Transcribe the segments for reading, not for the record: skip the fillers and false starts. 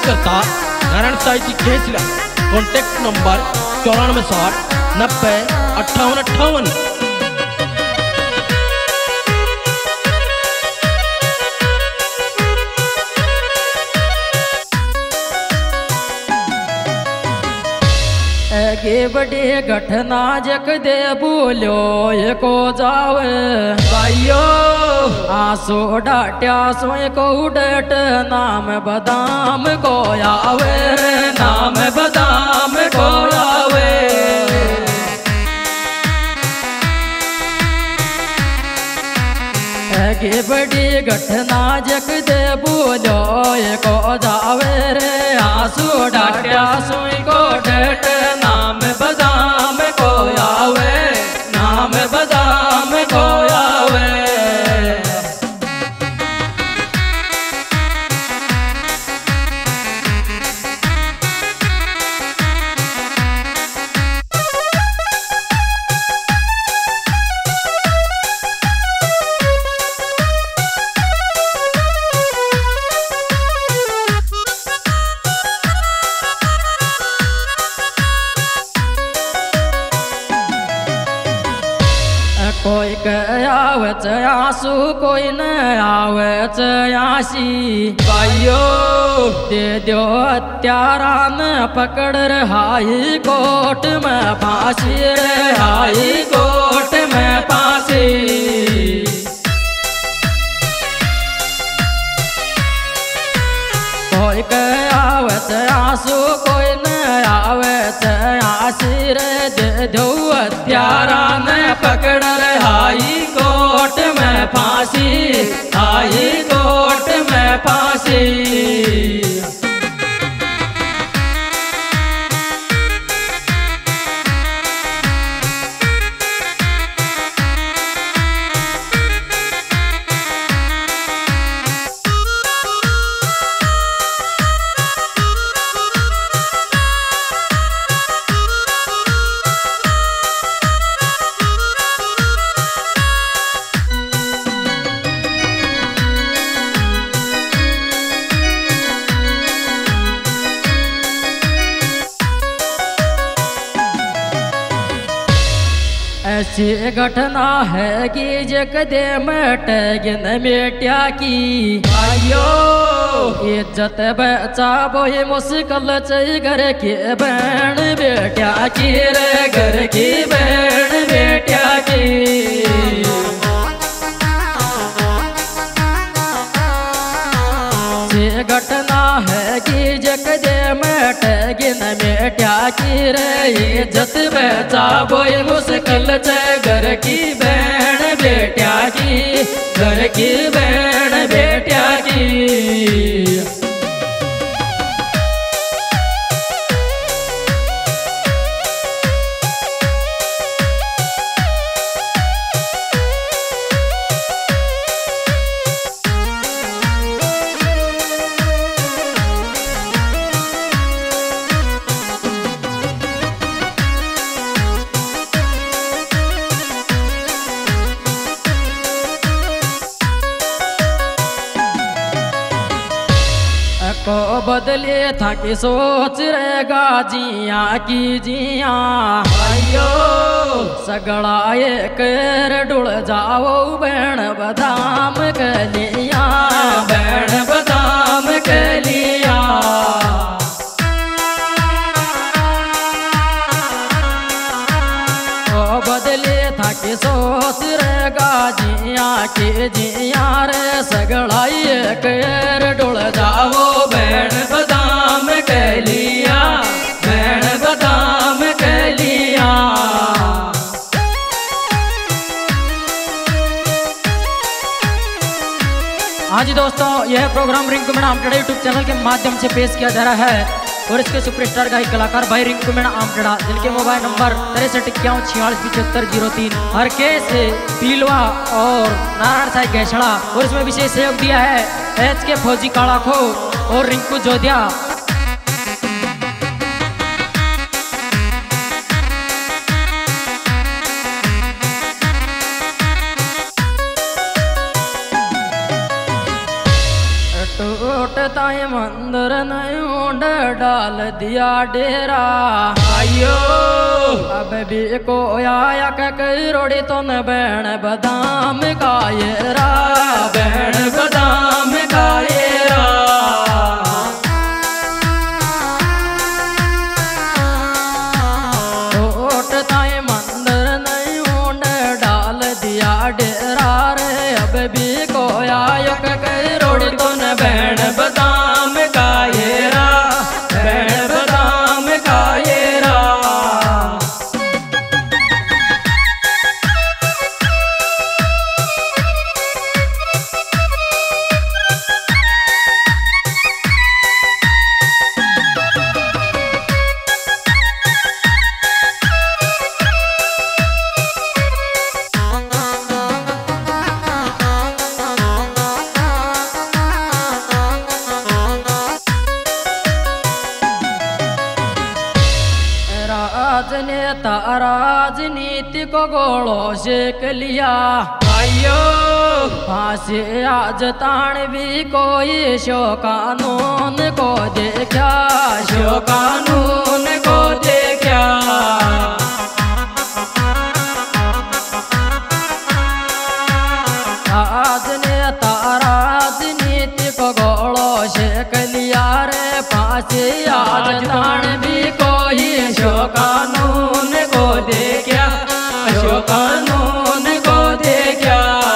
करता नारायण साई की खेचला। Contact number 9460905858। आगे बड़ी घटना जक दे बोलो एको जावे भाइयो आसो डाट्या सोए को डट नाम बदाम को आवे नाम बदाम को आवे। आगे बड़ी घटना जक दे बोलो एको जावे रे आसो डाट्या सोए को डट नाम बदाम को आवे नाम बदाम को आवे। कोई आवच आंसू कोई न आवच आसी भाइयो दे दो हत्यारा न पकड़ हाई कोर्ट में फांसी रे हाई कोर्ट में फांसी। कोई आवच आंसू कोई न आवच आसी रे दे दो हत्यारा न पकड़ हाई कोर्ट में फांसी हाई कोर्ट में फांसी। ऐसी घटना है कि जग दे मटगिन बेटिया की भाइयो इज्जत बचा बोए मुश्किल चई घर के बहन बेटिया की रे घर की बहन बेटिया की। घटना है कि जग दे मटगिन बेटिया की रे इज्जत बचा बोए मुश्किल च घर की बहन बेटिया की घर की बहन बेटिया की। को बदले था कि सोच रहेगा जिया की जिया भाइयो सगड़ा एक डुल जाओ बहन बदाम के लिया बहन बदाम के लिया। को बदले था कि सोच रहेगा जिया की जिया रे सगड़ा एक डुल जाओ बहन बदाम के लिया बहन बदाम के लिया। हाँ जी दोस्तों, यह programme Rinku Meena Amtera YouTube channel के माध्यम से पेश किया जा रहा है और इसके सुपरस्टार गायक कलाकार भाई रिंकू मीणा आमटेड़ा, जिनके मोबाइल नंबर 6351464503 हर के से पीलवा और नारायण साई गैसड़ा। और इसमें विशेष सहयोग दिया है एच के फौजी कालाखो और रिंकू जोधिया। टूट ताई मंदिर नहीं डाल दिया डेरा आयो अब भी को आया कई रोड़ी तो न बैण बदाम कायरा बैण बदाम कायरा छोट ताई मंदिर नहीं डाल दिया डेरा रे अब भी को आया कई रोड़ी तो न बैण बदाम कायरा बैण बदाम कायरा राजनेता राजनीति को गोलो शेक लिया आयो फांसी आज ताण भी कोई शो कानून को देखा शो कानून को देखा राजनेता राजनीति को गोलो शेक लिया रे फांसी आज ताण भी कोई शो कानून को देखा शो कानून को देखा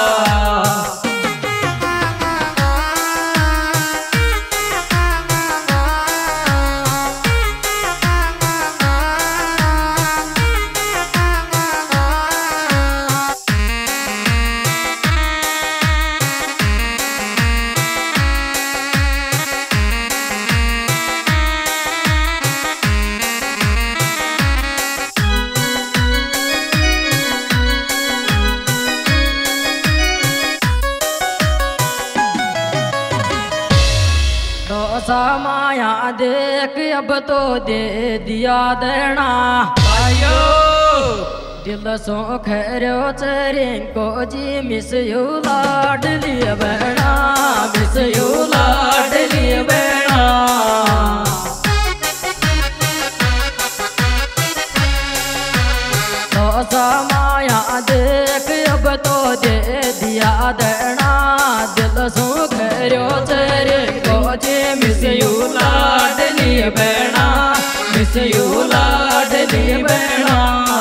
माया देख अब तो दे दिया देना आयो दिल सो खैरो चरिंग को जी मिस यू लाड लिए बेड़ा मिस यू लाड लिए बेड़ा तो माया देख अब तो दे दिया देना दिल सो खैरो चरिंग को जी मिस यू लाड लिए बेड़ा मिस यू लाड लिए बेड़ा